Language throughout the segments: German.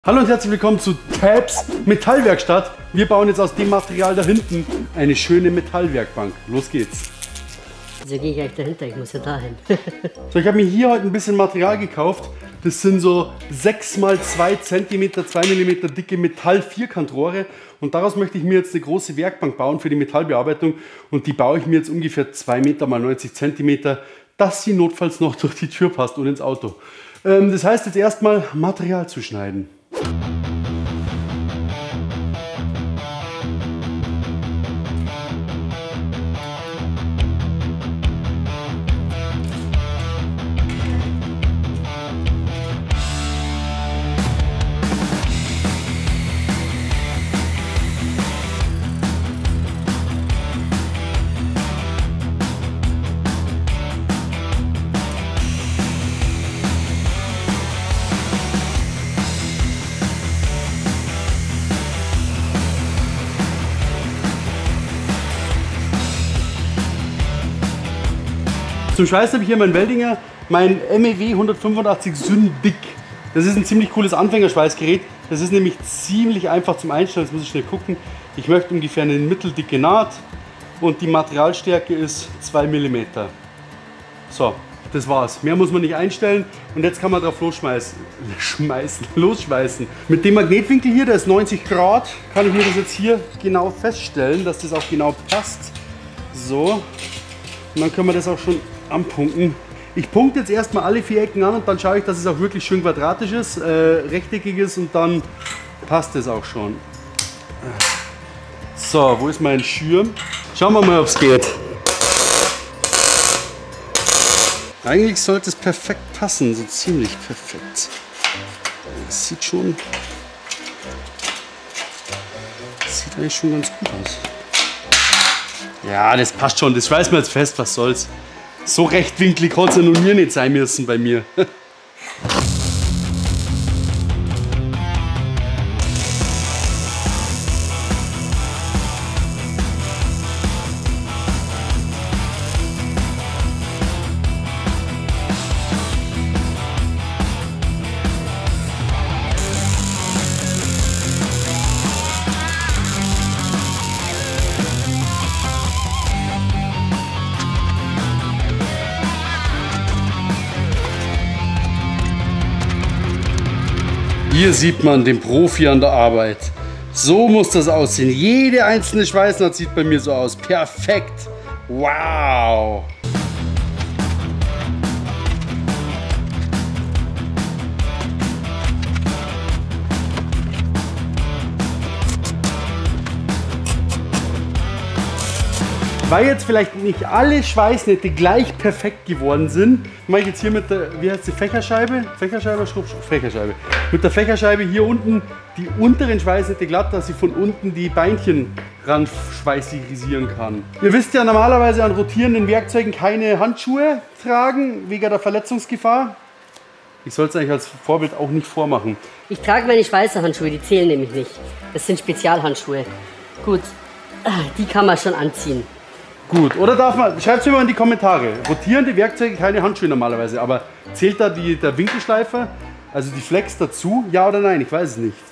Hallo und herzlich willkommen zu Tabs Metallwerkstatt. Wir bauen jetzt aus dem Material da hinten eine schöne Metallwerkbank. Los geht's. Wieso gehe ich eigentlich dahinter? Ich muss ja dahin. So, ich habe mir hier heute ein bisschen Material gekauft. Das sind so 6 x 2 cm, 2 mm dicke Metall-Vierkantrohre. Und daraus möchte ich mir jetzt eine große Werkbank bauen für die Metallbearbeitung. Und die baue ich mir jetzt ungefähr 2 m x 90 cm, dass sie notfalls noch durch die Tür passt und ins Auto. Das heißt jetzt erstmal Material zuschneiden. Zum Schweißen habe ich hier meinen Weldinger, mein MEW 185 Syndic. Das ist ein ziemlich cooles Anfängerschweißgerät. Das ist nämlich ziemlich einfach zum Einstellen. Jetzt muss ich schnell gucken. Ich möchte ungefähr eine mitteldicke Naht und die Materialstärke ist 2 mm. So, das war's. Mehr muss man nicht einstellen und jetzt kann man drauf losschweißen. Mit dem Magnetwinkel hier, der ist 90 Grad, kann ich mir das jetzt hier genau feststellen, dass das auch genau passt. So, und dann können wir das auch schon anpunkten. Ich punkte jetzt erstmal alle 4 Ecken an und dann schaue ich, dass es auch wirklich schön quadratisch ist, rechteckig ist und dann passt es auch schon. So, wo ist mein Schirm? Schauen wir mal, ob es geht. Eigentlich sollte es perfekt passen, so ziemlich perfekt. Das sieht eigentlich schon ganz gut aus. Ja, das passt schon, das schweißen wir jetzt fest, was soll's. So rechtwinklig hat es ja nun mir nicht sein müssen bei mir. Hier sieht man den Profi an der Arbeit. So muss das aussehen. Jede einzelne Schweißnaht sieht bei mir so aus. Perfekt. Wow. Weil jetzt vielleicht nicht alle Schweißnähte gleich perfekt geworden sind, mache ich jetzt hier mit der, wie heißt die, Fächerscheibe? Fächerscheibe, Fächerscheibe. Mit der Fächerscheibe hier unten die unteren Schweißnähte glatt, dass ich von unten die Beinchen ran schweißisieren kann. Ihr wisst ja normalerweise an rotierenden Werkzeugen keine Handschuhe tragen, wegen der Verletzungsgefahr. Ich soll es eigentlich als Vorbild auch nicht vormachen. Ich trage meine Schweißerhandschuhe, die zählen nämlich nicht. Das sind Spezialhandschuhe. Gut, die kann man schon anziehen. Gut, oder darf man, schreibt es mir mal in die Kommentare. Rotierende Werkzeuge, keine Handschuhe normalerweise, aber zählt da der Winkelschleifer, also die Flex dazu, ja oder nein? Ich weiß es nicht.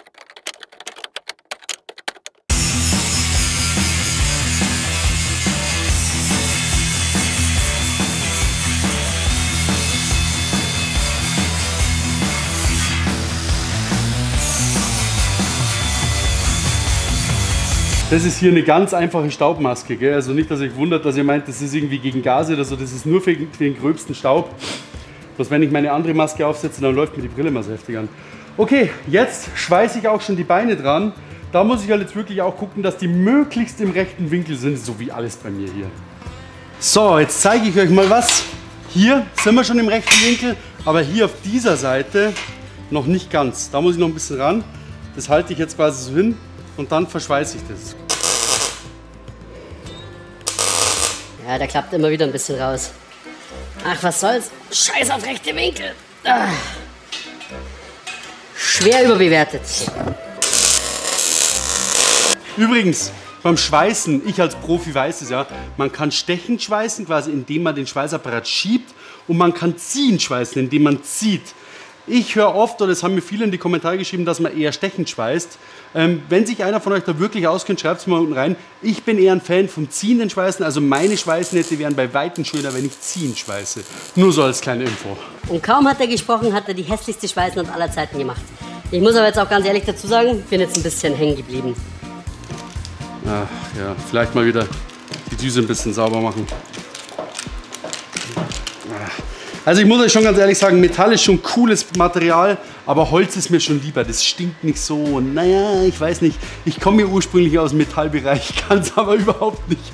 Das ist hier eine ganz einfache Staubmaske, gell? Also nicht, dass ihr euch wundert, dass ihr meint, das ist irgendwie gegen Gase oder so. Das ist nur für den gröbsten Staub. Bloß wenn ich meine andere Maske aufsetze, dann läuft mir die Brille mal so heftig an. Okay, jetzt schweiße ich auch schon die Beine dran. Da muss ich halt jetzt wirklich auch gucken, dass die möglichst im rechten Winkel sind, so wie alles bei mir hier. So, jetzt zeige ich euch mal was. Hier sind wir schon im rechten Winkel, aber hier auf dieser Seite noch nicht ganz. Da muss ich noch ein bisschen ran. Das halte ich jetzt quasi so hin. Und dann verschweiße ich das. Ja, der klappt immer wieder ein bisschen raus. Ach, was soll's? Scheiß auf rechte Winkel. Ah. Schwer überbewertet. Übrigens, beim Schweißen, ich als Profi weiß es ja, man kann stechend schweißen, quasi indem man den Schweißapparat schiebt, und man kann ziehen schweißen, indem man zieht. Ich höre oft, oder das haben mir viele in die Kommentare geschrieben, dass man eher stechend schweißt. Wenn sich einer von euch da wirklich auskennt, schreibt es mal unten rein. Ich bin eher ein Fan vom ziehenden Schweißen, also meine Schweißnähte wären bei Weitem schöner, wenn ich ziehend schweiße. Nur so als kleine Info. Und kaum hat er gesprochen, hat er die hässlichste Schweißnaht aller Zeiten gemacht. Ich muss aber jetzt auch ganz ehrlich dazu sagen, bin jetzt ein bisschen hängen geblieben. Ach ja, vielleicht mal wieder die Düse ein bisschen sauber machen. Also ich muss euch schon ganz ehrlich sagen, Metall ist schon cooles Material, aber Holz ist mir schon lieber. Das stinkt nicht so. Und naja, ich weiß nicht. Ich komme ja ursprünglich aus dem Metallbereich, kann es aber überhaupt nicht.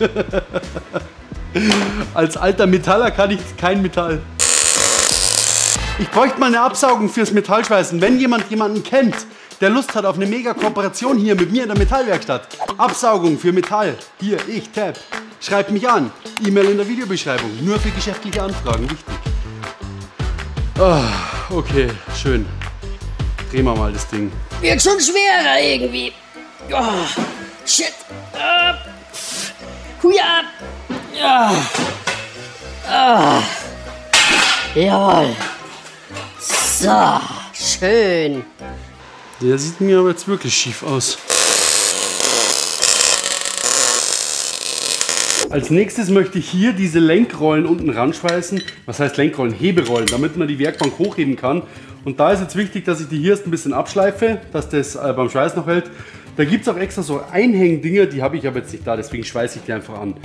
Als alter Metaller kann ich kein Metall. Ich bräuchte mal eine Absaugung fürs Metallschweißen. Wenn jemand jemanden kennt, der Lust hat auf eine mega Kooperation hier mit mir in der Metallwerkstatt. Absaugung für Metall. Hier, ich, Tab. Schreibt mich an. E-Mail in der Videobeschreibung. Nur für geschäftliche Anfragen. Wichtig. Oh, okay, schön. Drehen wir mal das Ding. Wird schon schwerer irgendwie. Oh, shit. Huja. Ja. Jawohl. So, schön. Der sieht mir aber jetzt wirklich schief aus. Als nächstes möchte ich hier diese Lenkrollen unten ranschweißen. Was heißt Lenkrollen? Heberollen, damit man die Werkbank hochheben kann. Und da ist jetzt wichtig, dass ich die hier erst ein bisschen abschleife, dass das beim Schweiß noch hält. Da gibt es auch extra so Einhängdinger, die habe ich aber jetzt nicht da, deswegen schweiße ich die einfach an.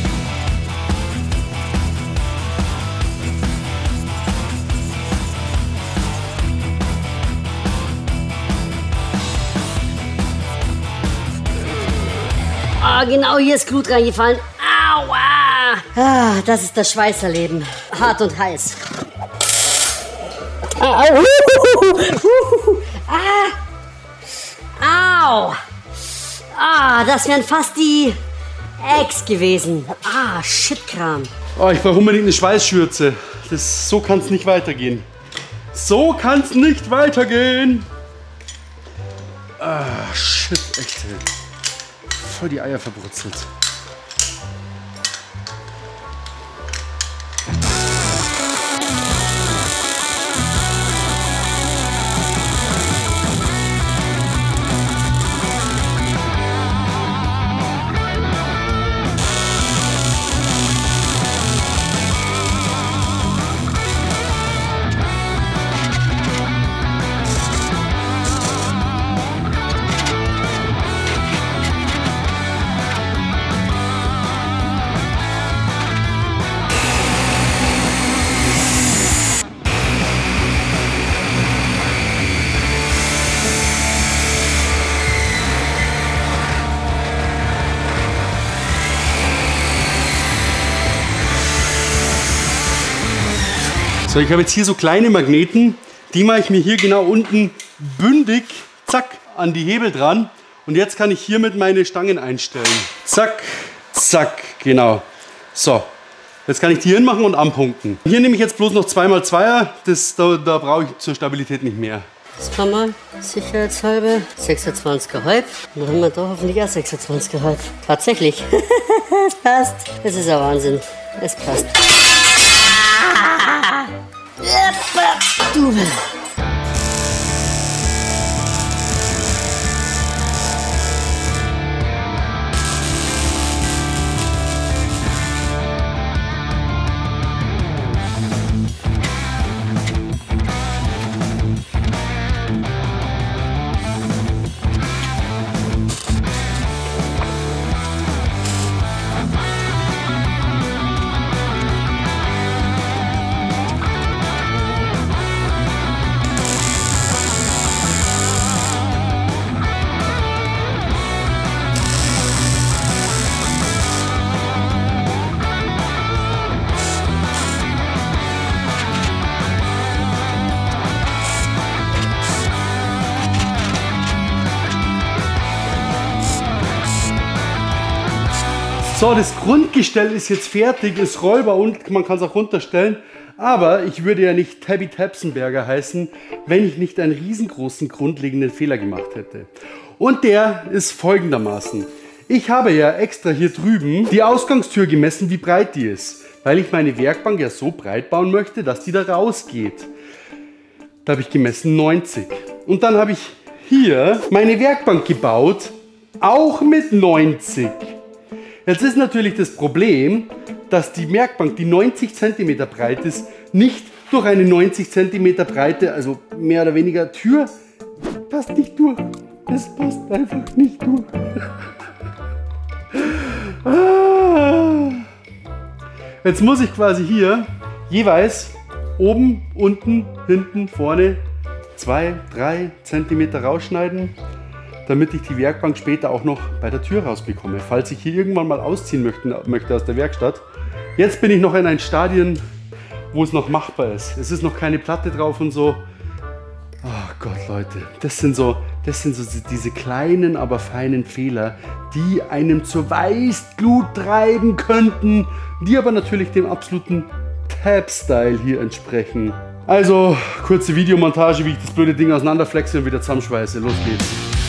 Ah, genau hier ist Glut reingefallen. Aua! Ah, das ist das Schweißerleben. Hart und heiß. Au! Ah, das wären fast die Eggs gewesen. Ah, Shitkram. Oh, ich brauche unbedingt eine Schweißschürze. So kann es nicht weitergehen. So kann es nicht weitergehen. Ah, shit, echt. Voll die Eier verbrutzelt. So, ich habe jetzt hier so kleine Magneten, die mache ich mir hier genau unten bündig, zack, an die Hebel dran. Und jetzt kann ich hiermit meine Stangen einstellen. Zack, zack, genau. So, jetzt kann ich die hinmachen und anpunkten. Hier nehme ich jetzt bloß noch 2x2er, da brauche ich zur Stabilität nicht mehr. Das kann man sicherheitshalber 26,5. Dann haben wir doch hoffentlich auch 26,5. Tatsächlich. Es passt. Es ist ein Wahnsinn. Es passt. Du. So, das Grundgestell ist jetzt fertig, ist rollbar und man kann es auch runterstellen. Aber ich würde ja nicht Tabby Tapsenberger heißen, wenn ich nicht einen riesengroßen grundlegenden Fehler gemacht hätte. Und der ist folgendermaßen. Ich habe ja extra hier drüben die Ausgangstür gemessen, wie breit die ist. Weil ich meine Werkbank ja so breit bauen möchte, dass die da rausgeht. Da habe ich gemessen 90. Und dann habe ich hier meine Werkbank gebaut, auch mit 90. Jetzt ist natürlich das Problem, dass die Werkbank, die 90 cm breit ist, nicht durch eine 90 cm breite, also mehr oder weniger Tür, passt nicht durch. Es passt einfach nicht durch. Jetzt muss ich quasi hier jeweils oben, unten, hinten, vorne 2, 3 cm rausschneiden, damit ich die Werkbank später auch noch bei der Tür rausbekomme, falls ich hier irgendwann mal ausziehen möchte aus der Werkstatt. Jetzt bin ich noch in einem Stadium, wo es noch machbar ist. Es ist noch keine Platte drauf und so. Oh Gott, Leute, das sind so diese kleinen, aber feinen Fehler, die einem zur Weißglut treiben könnten, die aber natürlich dem absoluten Tab-Style hier entsprechen. Also, kurze Videomontage, wie ich das blöde Ding auseinanderflexe und wieder zusammenschweiße. Los geht's.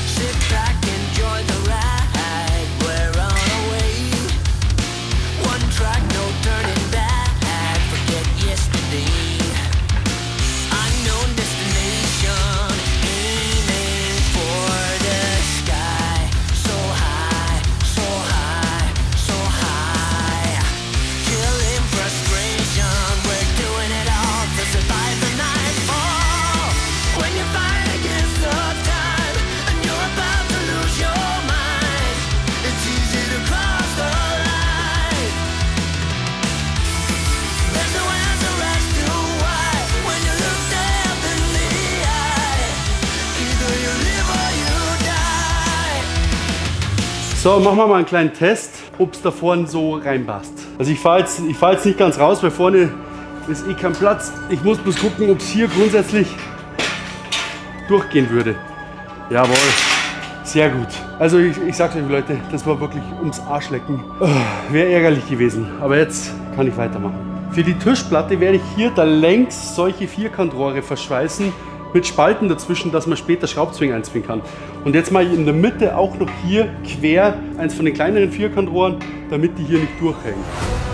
So, machen wir mal einen kleinen Test, ob es da vorne so reinpasst. Also ich fahr jetzt nicht ganz raus, weil vorne ist eh kein Platz. Ich muss bloß gucken, ob es hier grundsätzlich durchgehen würde. Jawohl, sehr gut. Also ich sag's euch Leute, das war wirklich ums Arschlecken. Wäre ärgerlich gewesen, aber jetzt kann ich weitermachen. Für die Tischplatte werde ich hier da längs solche Vierkantrohre verschweißen, mit Spalten dazwischen, dass man später Schraubzwingen einzwingen kann. Und jetzt mache ich in der Mitte auch noch hier quer eins von den kleineren Vierkantrohren, damit die hier nicht durchhängen.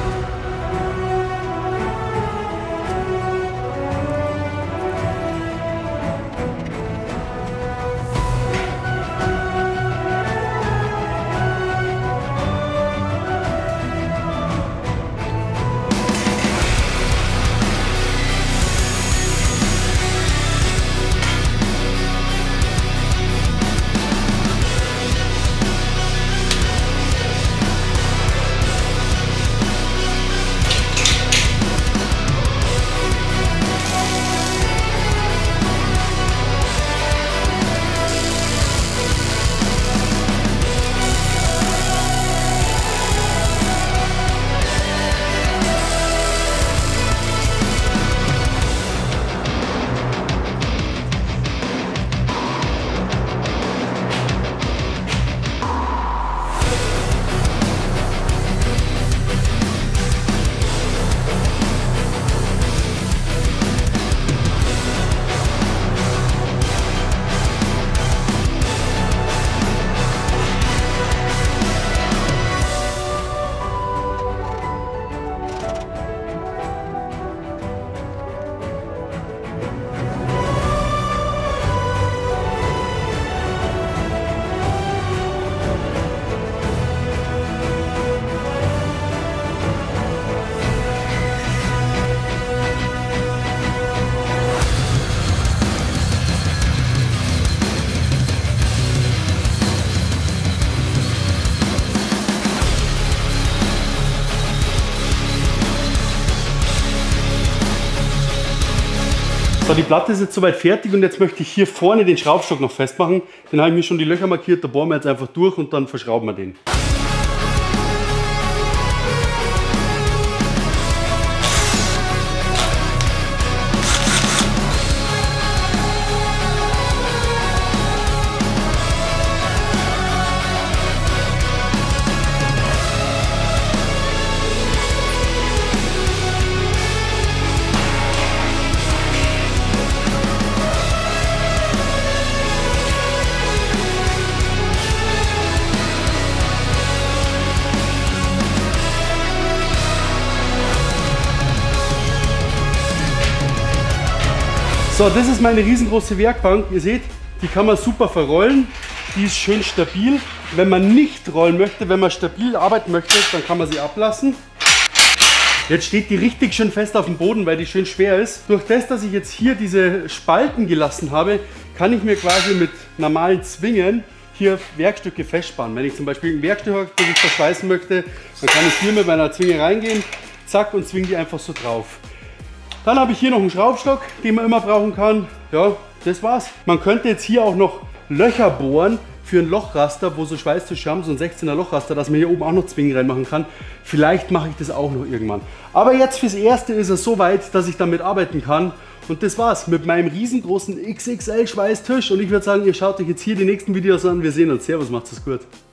So, die Platte ist jetzt soweit fertig und jetzt möchte ich hier vorne den Schraubstock noch festmachen. Den habe ich mir schon die Löcher markiert, da bohren wir jetzt einfach durch und dann verschrauben wir den. So, das ist meine riesengroße Werkbank. Ihr seht, die kann man super verrollen. Die ist schön stabil. Wenn man nicht rollen möchte, wenn man stabil arbeiten möchte, dann kann man sie ablassen. Jetzt steht die richtig schön fest auf dem Boden, weil die schön schwer ist. Durch das, dass ich jetzt hier diese Spalten gelassen habe, kann ich mir quasi mit normalen Zwingen hier Werkstücke festspannen. Wenn ich zum Beispiel ein Werkstück habe, das ich verschweißen möchte, dann kann ich hier mit meiner Zwinge reingehen, zack, und zwinge die einfach so drauf. Dann habe ich hier noch einen Schraubstock, den man immer brauchen kann. Ja, das war's. Man könnte jetzt hier auch noch Löcher bohren für ein Lochraster, wo so Schweißtische haben, so ein 16er Lochraster, dass man hier oben auch noch Zwingen reinmachen kann. Vielleicht mache ich das auch noch irgendwann. Aber jetzt fürs Erste ist es so weit, dass ich damit arbeiten kann. Und das war's mit meinem riesengroßen XXL Schweißtisch. Und ich würde sagen, ihr schaut euch jetzt hier die nächsten Videos an. Wir sehen uns. Servus, macht's es gut.